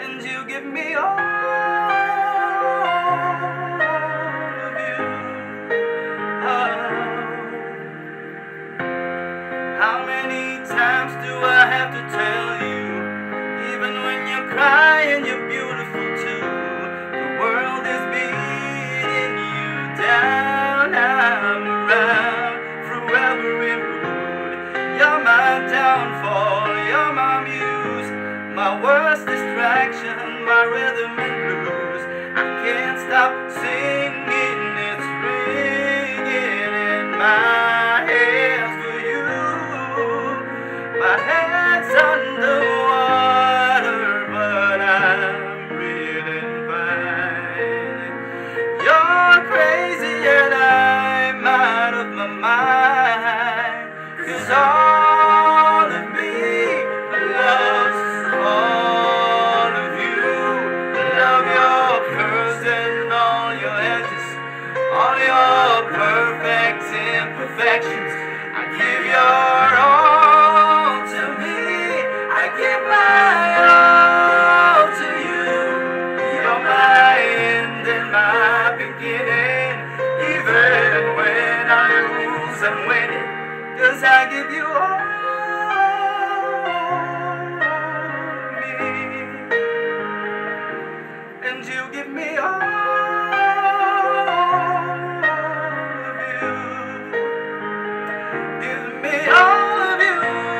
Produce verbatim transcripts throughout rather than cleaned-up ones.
and you give me all of you. Oh. How many times do I have to tell you, even when you're crying, you're beautiful too. The world is beating you down. I'm around through every mood. You're my downfall, you're my muse, my worst distraction, my rhythm and blues. I can't stop singing, it's ringing in my ears for you. My head's underwater, but I'm breathing fine. You're crazy and I'm out of my mind, 'cause all of me loves all of you. Love your curves and all your edges, all your perfect imperfections. I give your all to me, I give my all to you. You're my end and my beginning, even when I lose I'm winning, 'cause I give you all of me, and you give me all of you. Give me all of you.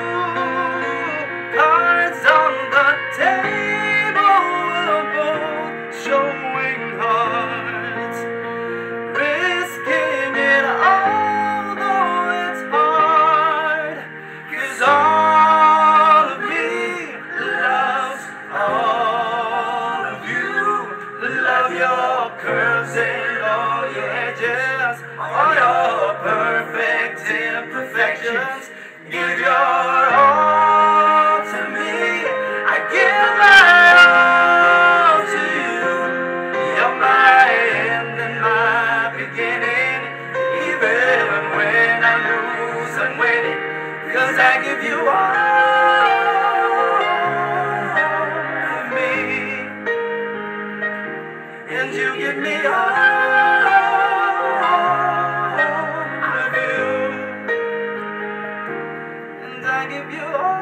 Cards on the table, we're both showing hearts, risking it all, though it's hard, 'cause all of me loves all of you. Love your curves and all your edges, all your perfect imperfections. Give your all to me, I give my all to you. You're my end and my beginning, even when I lose I'm winning, 'cause I give you all of me, and you give me all of you, and I give you all